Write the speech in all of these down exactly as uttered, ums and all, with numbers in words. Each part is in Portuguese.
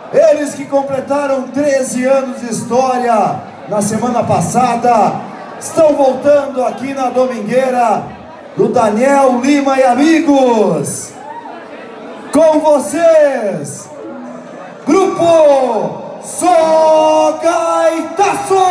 Eles que completaram treze anos de história na semana passada, estão voltando aqui na Domingueira do Daniel Lima e amigos. Com vocês, Grupo Só Gaitaço!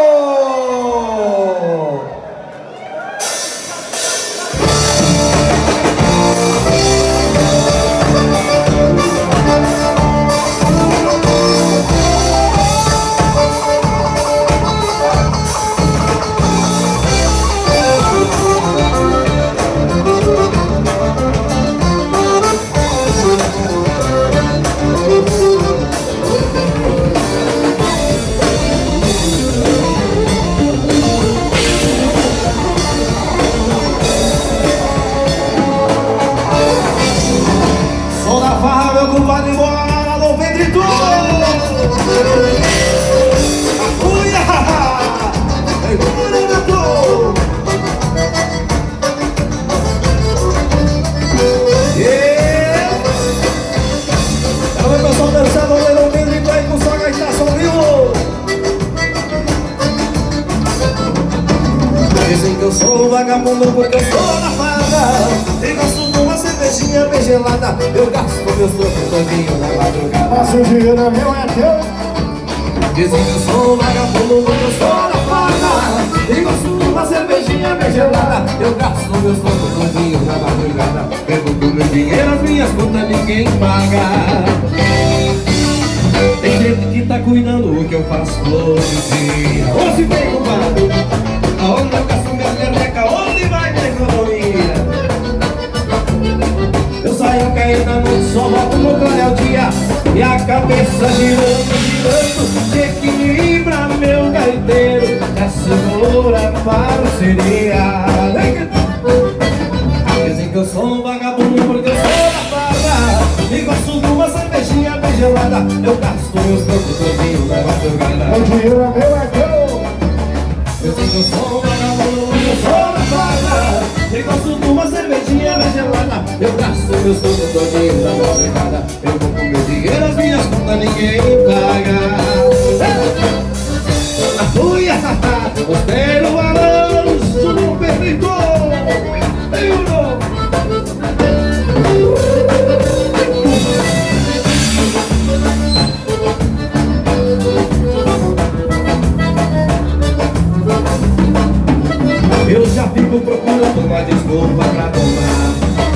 Dizem que eu sou vagabundo porque eu sou na farra e gosto de uma cervejinha bem gelada. Eu gasto meus trocos todinho na madrugada. Mas o dinheiro é meu, é teu. Dizem que eu sou vagabundo porque eu sou na farra e gosto de uma cervejinha bem gelada. Eu gasto meus trocos todinho na madrugada. Pergunto meu dinheiro, as minhas contas ninguém paga. Tem gente que tá cuidando do que eu faço todo dia. Ou se vem compadre, aonde eu gasto minha merreca, onde vai minha economia? Eu saio caindo à noite, só volto no clareio dia e a cabeça girando, girando, que equilibra meu gaiteiro. É segura parceria. Dizem que eu sou um vagabundo porque eu sou da farra e gosto de uma cervejinha bem gelada. Eu gasto meus trocos todinho na madrugada. O dinheiro é meu, é teu. Eu sei que eu sou um vagabundo, eu sou da farra e gosto de uma cervejinha bem gelada. Eu gasto meus trocos todinho na madrugada. Eu vou com meu dinheiro, as minhas contas ninguém paga. A fuia, gostei do balanço, não permitou. Eu não. Eu já fico procurando uma desculpa pra tomar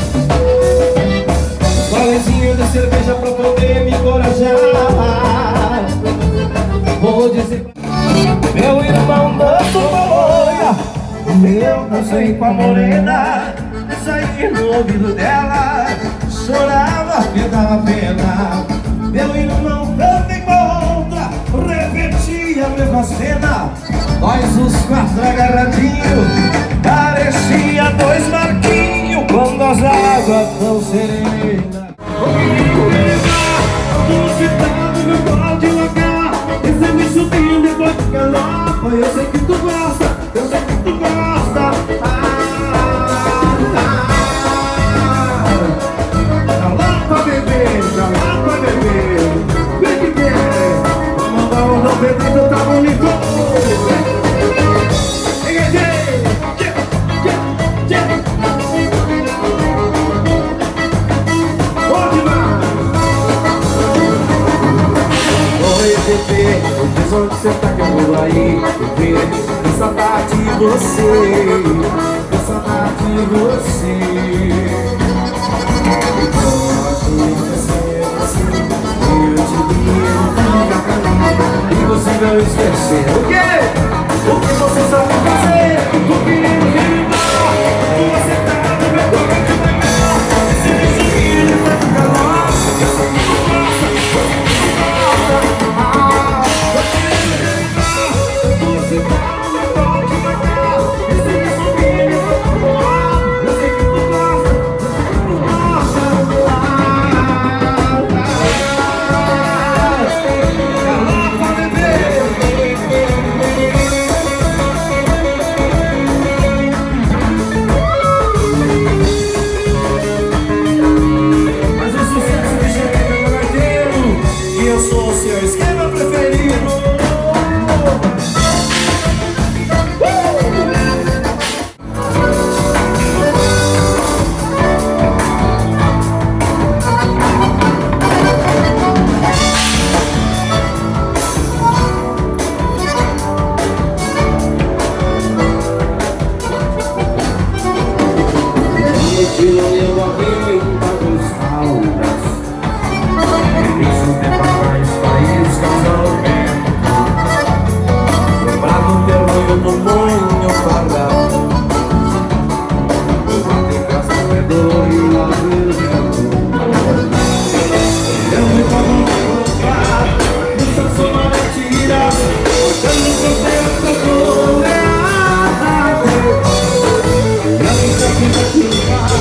um golezinho de cerveja pra poder me encorajar. Vou dizer meu irmão dançou com a loira, eu dancei com a morena. Saí no ouvido dela, chorava, me dava pena. Meu irmão também com a outra, repetia a mesma cena. Nós os quatro agarradinhos, parecia dois barquinhos quando as águas tão serenas. O menino levar, você tá no meu colo de lagar, esse me subindo depois de galopa. Eu sei que tu gosta, eu sei que tu gosta. Ah, ah, galopa bebê, galopa bebê, vem que vem. Vamos mandar um não bebê, tá bonito. Diz onde você tá que eu vou aí ver. Que saudade de você, que saudade de você. Pode ser assim, eu te digo, fica pra mim e você não esquecer. O quê? O que você sabe fazer? O que me dá? Você tá no meu corpo. Se me seguir, vai ficar lost. Eu sei que tu gosta, eu sei que tu gosta. Tiro eu abri muitas caldas. Isso de papais, país, casamento. Lembrado do terror do moinho parado. De casa é dor e lá vento. Eu me tomo de roupa, isso só não é tira. Eu não sou teu socorro, é a eu nunca fiz aquilo lá.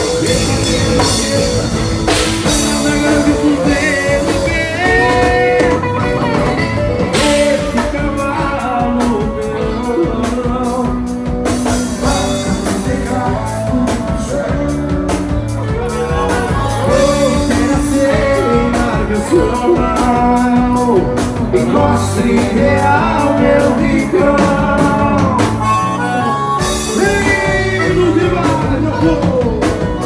E mostre real meu rincão. Lindo demais, meu povo.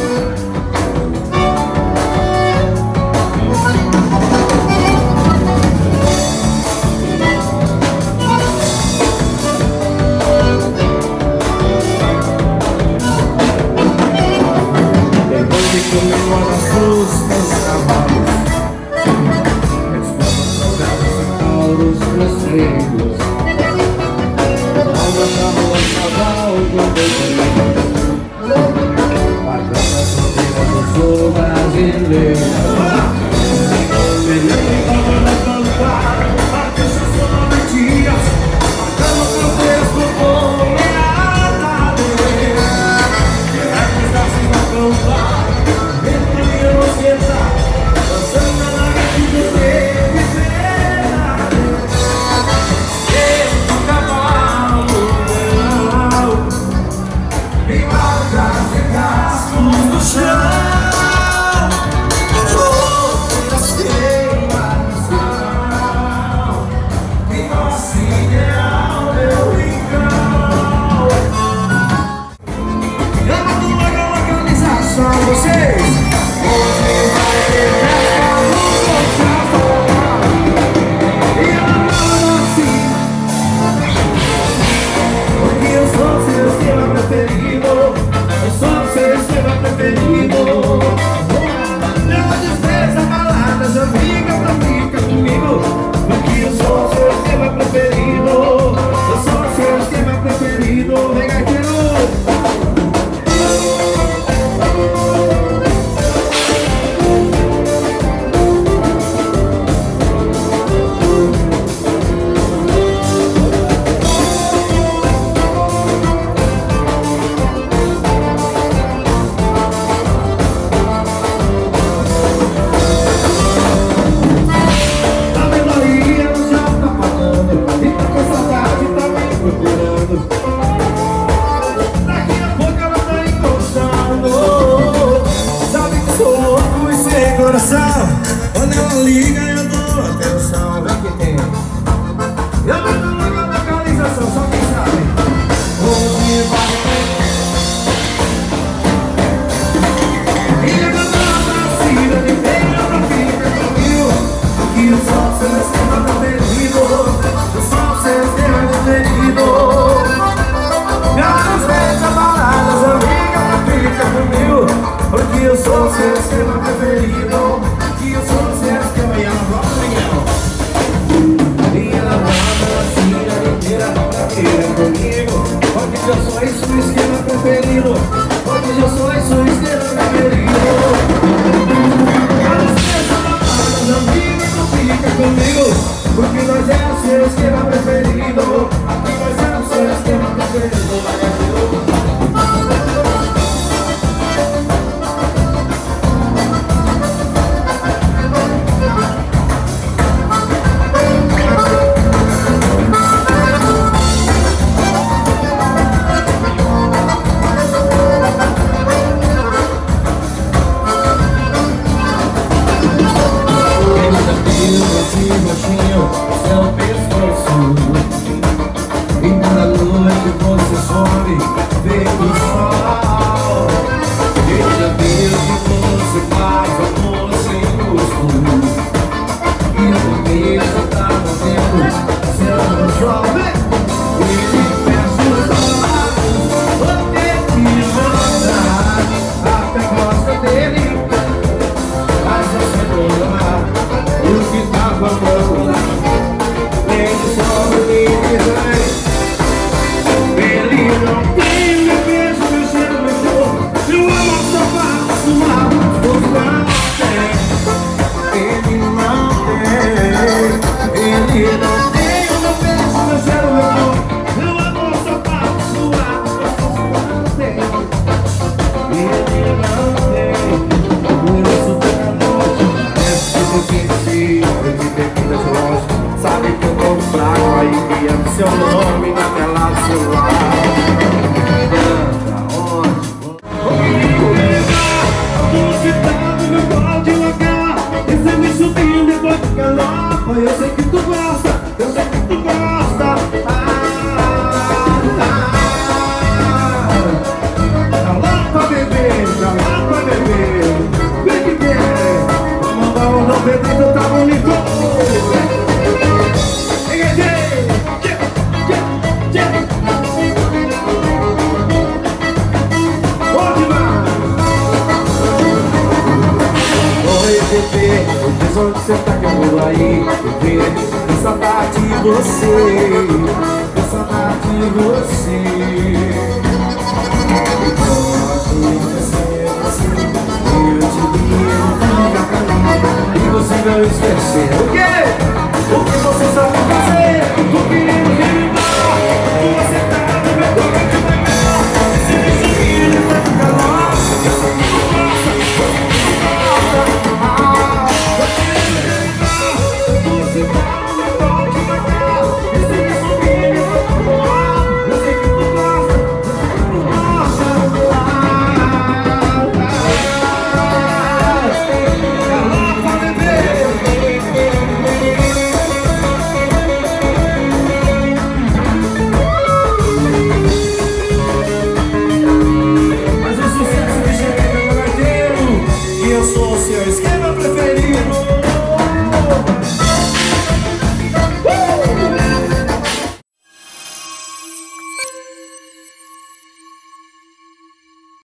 Depois de comer uma das suas cavalos, os rastreiros, alma da rua cavalga mas as fronteiras eu sou brasileiro. Melhor que tava na cantar, a queixa só mentiras, matando fronteiras por goleada. Que regras da cima cantar, dentro e eu não sentar, dançando na laga que você quando ela liga eu dou atenção, vê que tem. Eu não dou logo a localização, só quem sabe onde vai. E levando a cidade inteira pra ficar comigo. Aqui o sol seu sistema preferido, o sol seu sistema preferido. Às vezes a baladas amiga pra ficar comigo. Porque eu sou o seu sistema preferido. Que eu sou o seu sistema e ela volta legal. E ela volta assim a inteira pra ficar comigo. Porque eu sou esse o esquema preferido. Porque eu sou esse o esquema preferido. Às vezes a baladas amiga não fica comigo. Porque nós é o seu esquema preferido. Aqui nós é o seu esquema preferido. sua, gostoso não tem. Ele não tem, ele não tem o meu beijo, meu cheiro, meu amor. Meu amor, só papo sua, gostoso não tem. Ele não tem, por isso tá longe. Parece que eu senti, eu te perdi das longe. Sabe que eu tô fraco, aí me ama seu nome na tela do celular. Pra onde? Vou levar aonde tá no meu pau de lugar. Esse me subindo depois de galopa. Eu sei que tu gosta, eu sei que tu gosta. Ah, ah, tá lá pra beber, tá lá pra beber. Vem que vem, vamos mandar um não bebido, tá bonito. Onde você tá que eu vou aí ver? Que saudade de você, que saudade de você. Pode ser assim, eu te vi, eu fui pra mim. E você não esqueceu.